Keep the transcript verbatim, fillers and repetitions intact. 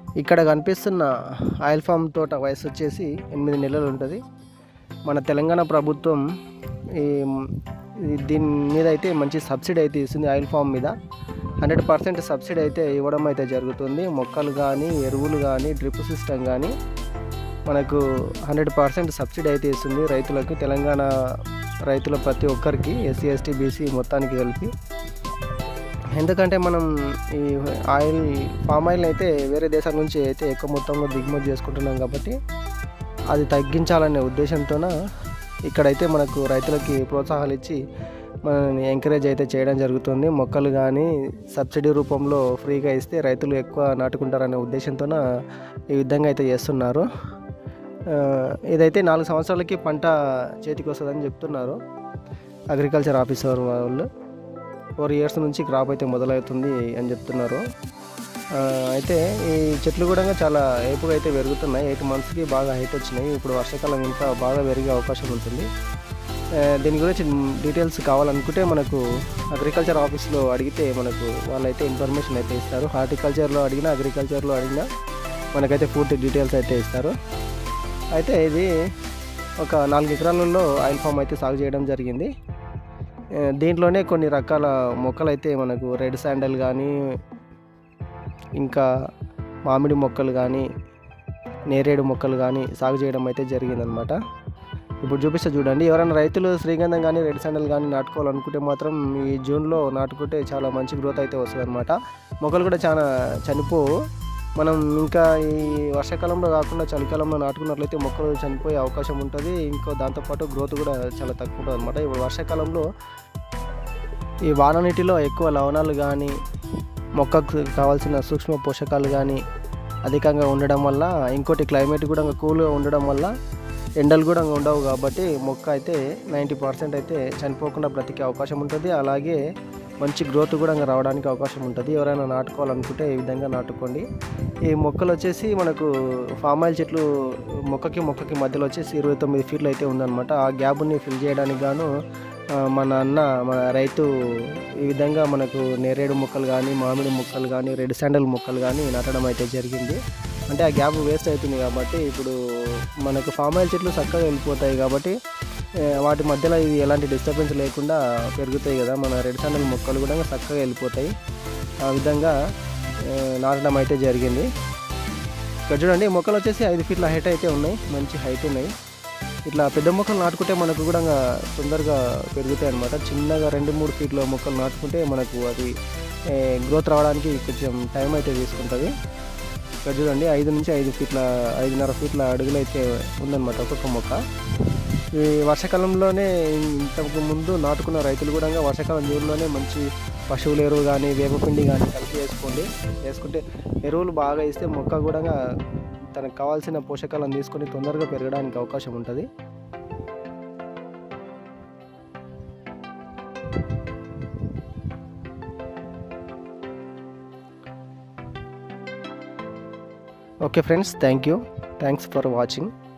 ఇక్కడ కనిపిస్తున్న oil form తోట వయసు వచ్చేసి ఎనిమిది నెలలు ఉంటుంది. మన తెలంగాణ ప్రభుత్వం ఈ దీని మీద అయితే మంచి సబ్సిడీ అయితే ఇస్తుంది. ఆయిల్ ఫామ్ మీద హండ్రెడ్ పర్సెంట్ సబ్సిడీ అయితే ఇవ్వడం అయితే జరుగుతుంది. మొక్కలు కానీ, ఎరువులు కానీ, డ్రిప్ సిస్టమ్ కానీ మనకు హండ్రెడ్ పర్సెంట్ సబ్సిడీ అయితే ఇస్తుంది రైతులకు. తెలంగాణ రైతుల ప్రతి ఒక్కరికి, ఎస్సీ ఎస్టీ బీసీ మొత్తానికి కలిపి. ఎందుకంటే మనం ఈ ఆయిల్ పామ్ ఆయిల్ అయితే వేరే దేశాల నుంచి అయితే ఎక్కువ మొత్తంలో దిగుమతి చేసుకుంటున్నాం కాబట్టి అది తగ్గించాలనే ఉద్దేశంతోన ఇక్కడైతే మనకు రైతులకి ప్రోత్సాహాలు ఇచ్చి మనని ఎంకరేజ్ అయితే చేయడం జరుగుతుంది. మొక్కలు కానీ సబ్సిడీ రూపంలో ఫ్రీగా ఇస్తే రైతులు ఎక్కువ నాటుకుంటారనే ఉద్దేశంతోన ఈ విధంగా అయితే చేస్తున్నారు. ఇదైతే నాలుగు సంవత్సరాలకి పంట చేతికి వస్తుందని చెప్తున్నారు అగ్రికల్చర్ ఆఫీసర్ వాళ్ళు. ఫోర్ ఇయర్స్ నుంచి క్రాప్ అయితే మొదలవుతుంది అని చెప్తున్నారు. అయితే ఈ చెట్లు కూడా చాలా ఏపుగా అయితే పెరుగుతున్నాయి. ఎయిట్ మంత్స్కి బాగా హైట్ వచ్చినాయి. ఇప్పుడు వర్షాకాలం ఇంకా బాగా పెరిగే అవకాశం ఉంటుంది. దీని గురించి డీటెయిల్స్ కావాలనుకుంటే మనకు అగ్రికల్చర్ ఆఫీస్లో అడిగితే మనకు వాళ్ళైతే ఇన్ఫర్మేషన్ అయితే ఇస్తారు. హార్టికల్చర్లో అడిగినా, అగ్రికల్చర్లో అడిగినా మనకైతే పూర్తి డీటెయిల్స్ అయితే ఇస్తారు. అయితే ఇది ఒక నాలుగు ఎకరాలలో ఆయిల్ ఫామ్ అయితే సాగు చేయడం జరిగింది. దీంట్లోనే కొన్ని రకాల మొక్కలు అయితే మనకు రెడ్ శాండల్ కానీ, ఇంకా మామిడి మొక్కలు కానీ, నేరేడు మొక్కలు కానీ సాగు చేయడం అయితే జరిగిందనమాట. ఇప్పుడు చూపిస్తే చూడండి. ఎవరైనా రైతులు శ్రీగంధం కానీ, రెడ్ శాండల్ కానీ నాటుకోవాలనుకుంటే మాత్రం ఈ జూన్లో నాటుకుంటే చాలా మంచి గ్రోత్ అయితే వస్తుంది అనమాట. మొక్కలు కూడా చాలా చనిపోవు. మనం ఇంకా ఈ వర్షాకాలంలో కాకుండా చలికాలంలో నాటుకున్నట్లయితే మొక్కలు చనిపోయే అవకాశం ఉంటుంది. ఇంకో దాంతోపాటు గ్రోత్ కూడా చాలా తక్కువ ఉంటుంది అనమాట. ఇప్పుడు వర్షాకాలంలో ఈ వాన నీటిలో ఎక్కువ లవణాలు కానీ, మొక్కకు కావాల్సిన సూక్ష్మ పోషకాలు కానీ అధికంగా ఉండడం వల్ల, ఇంకోటి క్లైమేట్ కూడా కూల్గా ఉండడం వల్ల ఎండలు కూడా ఉండవు కాబట్టి మొక్క అయితే నైంటీ పర్సెంట్ అయితే చనిపోకుండా బ్రతికే అవకాశం ఉంటుంది. అలాగే మంచి గ్రోత్ కూడా రావడానికి అవకాశం ఉంటుంది. ఎవరైనా నాటుకోవాలనుకుంటే ఈ విధంగా నాటుకోండి. ఈ మొక్కలు వచ్చేసి మనకు ఫామ్ ఆయిల్ చెట్లు మొక్కకి మొక్కకి మధ్యలో వచ్చేసి ఇరవై తొమ్మిది ఫీట్లు అయితే ఉందన్నమాట. ఆ గ్యాప్ని ఫిల్ చేయడానికి గాను మన అన్న మన రైతు ఈ విధంగా మనకు నేరేడు మొక్కలు కానీ, మామిడి మొక్కలు కానీ, రెడ్ శాండల్ మొక్కలు కానీ నాటడం అయితే జరిగింది. అంటే ఆ గ్యాప్ వేస్ట్ అవుతుంది కాబట్టి ఇప్పుడు మనకు ఫామ్ ఆయిల్ చెట్లు చక్కగా వెళ్ళిపోతాయి కాబట్టి వాటి మధ్యలో ఇది ఎలాంటి డిస్టర్బెన్స్ లేకుండా పెరుగుతాయి కదా. మన రెడ్ శాండల్ మొక్కలు కూడా చక్కగా వెళ్ళిపోతాయి. ఆ విధంగా నాటడం అయితే జరిగింది. ఇక్కడ చూడండి, మొక్కలు వచ్చేసి ఐదు ఫీట్ల హైట్ అయితే ఉన్నాయి. మంచి హైట్ ఉన్నాయి. ఇట్లా పెద్ద మొక్కలు నాటుకుంటే మనకు కూడా తొందరగా పెరుగుతాయి అన్నమాట. చిన్నగా రెండు మూడు ఫీట్ల మొక్కలు నాటుకుంటే మనకు అది గ్రోత్ రావడానికి కొంచెం టైం అయితే తీసుకుంటుంది. ఇక్కడ చూడండి, ఐదు నుంచి ఐదు ఫీట్ల ఐదున్నర ఫీట్ల అడుగులు అయితే ఉందన్నమాట ఒక్కొక్క మొక్క. ఈ వర్షాకాలంలోనే ఇంతకు ముందు నాటుకున్న రైతులు కూడా వర్షాకాలం జూన్లోనే మంచి పశువుల ఎరువు కానీ, వేపపిండి కానీ కలిపి వేసుకోండి. వేసుకుంటే ఎరువులు బాగా ఇస్తే మొక్క కూడా తనకు కావాల్సిన పోషకాలను తీసుకొని తొందరగా పెరగడానికి అవకాశం ఉంటుంది. Okay friends, thank you. Thanks for watching.